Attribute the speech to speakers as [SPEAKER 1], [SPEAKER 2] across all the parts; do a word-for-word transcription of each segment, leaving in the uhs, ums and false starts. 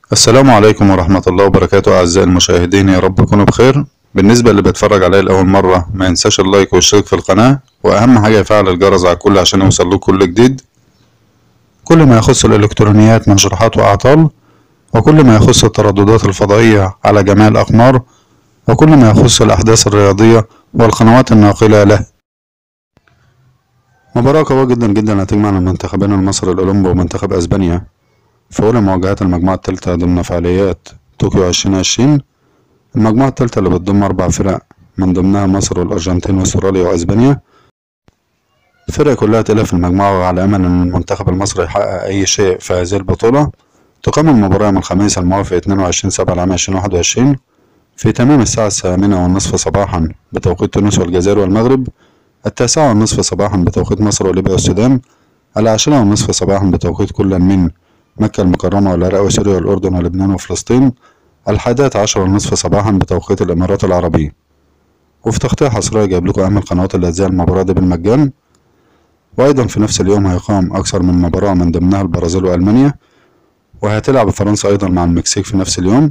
[SPEAKER 1] السلام عليكم ورحمة الله وبركاته أعزائي المشاهدين، يا رب تكونوا بخير. بالنسبة اللي بيتفرج عليا لأول مرة ما ينساش اللايك والاشتراك في القناة، وأهم حاجة يفعل الجرس على الكل عشان يوصلوك كل جديد، كل ما يخص الإلكترونيات من شروحات وأعطال، وكل ما يخص الترددات الفضائية على جميع الأقمار، وكل ما يخص الأحداث الرياضية والقنوات الناقلة له. مباراة قوية جدا جدا هتجمع المنتخبين المصري الأولمبي ومنتخب أسبانيا في أولى مواجهات المجموعة الثالثة ضمن فعاليات طوكيو عشرين عشرين. المجموعة الثالثة اللي بتضم أربع فرق من ضمنها مصر والأرجنتين وأستراليا وأسبانيا. الفرق كلها تقيلة في المجموعة، وعلى أمل أن المنتخب المصري يحقق أي شيء في هذه البطولة. تقام المباراة يوم الخميس الموافق اتنين وعشرين سبعة العام ألفين وواحد وعشرين في تمام الساعة الثامنة والنصف صباحا بتوقيت تونس والجزائر والمغرب، التاسعة والنصف صباحا بتوقيت مصر وليبيا والسودان، العاشرة والنصف صباحا بتوقيت كل من مكة المكرمة والعراق وسوريا والأردن ولبنان وفلسطين، الحادية عشر والنصف صباحا بتوقيت الإمارات العربية. وفي تغطية حصرية جايب لكم أهم القنوات اللي هتذيع المباراة دي بالمجان. وأيضا في نفس اليوم هيقام أكثر من مباراة من ضمنها البرازيل وألمانيا، وهتلعب فرنسا أيضا مع المكسيك في نفس اليوم.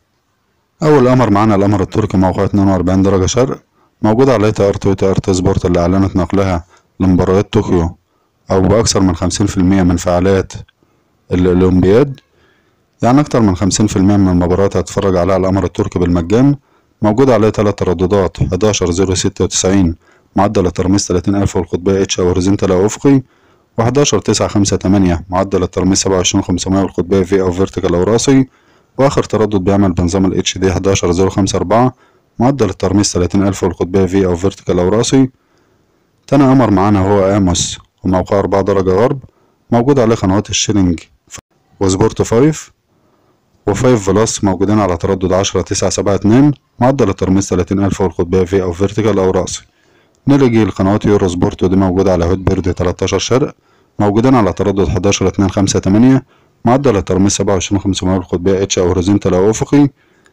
[SPEAKER 1] أول قمر معانا القمر التركي موقع اتنين وأربعين درجة شرق، موجود على تي ار تي وتي ار تي سبورت اللي أعلنت نقلها لمباريات طوكيو أو بأكثر من خمسين في المية من فعاليات الأولمبياد، يعني أكتر من خمسين في المية من المباريات هتتفرج عليها القمر التركي بالمجان. موجود عليه تلات ترددات حداشر صفر ستة وتسعين معدل الترميز تلاتين ألف والقطبية اتش هوريزونتال أو أفقي، وحداشر تسعة خمسة تمانية معدل الترميز سبعة وعشرين خمسمية والقطبية في أو فيرتيكال أو راسي، وآخر تردد بيعمل بنظام ال اتش دي حداشر صفر خمسة أربعة معدل الترميز تلاتين ألف والقطبية في أو فيرتيكال أو راسي. تاني قمر معانا هو آموس وموقعه أربعة درجة غرب، موجود عليه قنوات الشيرنج وسبورت فايف وفايف بلس، موجودين على تردد عشرة تسعة سبعة اتنين معدل الترميز تلاتين ألف والقطبية في أو فيرتيكال أو راسي. نلجي القنوات يورو سبورت ودي موجودة على هوت بيرد تلاتاشر شرق، موجودين على تردد حداشر اتنين خمسة تمانية معدل الترميز سبعة وعشرين خمسمية والقطبية اتش أو هوريزونتال أو أفقي.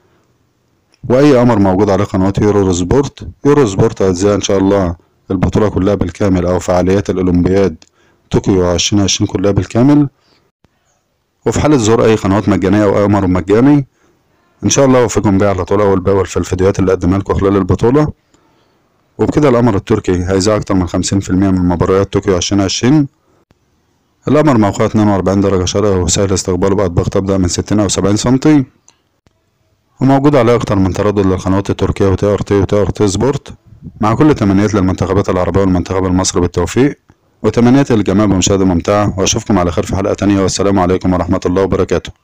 [SPEAKER 1] وأي قمر موجود عليه قنوات يورو سبورت. يورو سبورت هتذيع إن شاء الله البطولة كلها بالكامل أو فعاليات الأولمبياد طوكيو عشرين عشرين كلها بالكامل. وفي حالة ظهور أي قنوات مجانية أو أي قمر مجاني إن شاء الله أوفقكم بيه على طول أول بأول في الفيديوهات اللي قدمها لكم خلال البطولة. وبكده القمر التركي هيذاع أكتر من خمسين في المية من مباريات طوكيو عشرين عشرين. القمر موقعه اتنين وأربعين درجة شرق وسهل استقباله بأطباق تبدأ من ستين أو سبعين سنتي، وموجود عليه أكتر من تردد للقنوات التركية وتي ار تي وتي ار تي سبورت، مع كل تمنيات للمنتخبات العربية والمنتخب المصري بالتوفيق، وتمنيات للجميع بمشاهدة ممتعة. وأشوفكم على خير في حلقة تانية، والسلام عليكم ورحمة الله وبركاته.